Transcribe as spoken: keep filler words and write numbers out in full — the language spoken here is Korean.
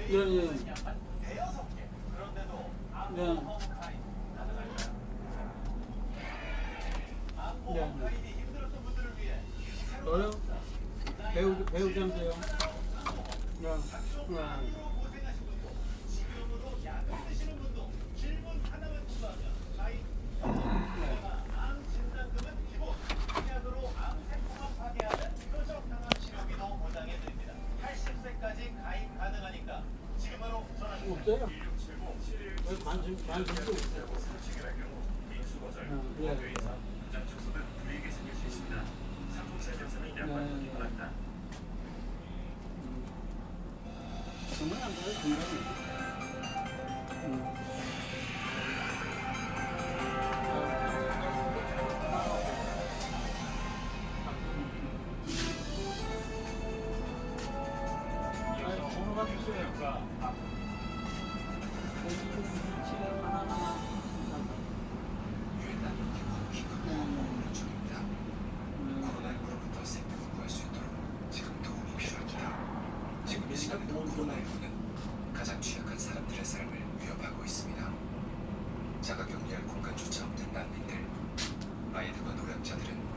예, 예. 네. 네. 저요? 배우, 배우자인데요. 네. 네. 없어요. 관심, 관심도 없어요. 네. 정말 안 가요, 중간에. 음. 아, 번호가 주세요. 코로나십구로부터 생명을 구할 수 있도록 지금 도움이 필요합니다. 지금 이 시간에도 코로나십구는 가장 취약한 사람들의 삶을 위협하고 있습니다. 자가 격리할 공간조차 없는 난민들, 아이들과 노약자들은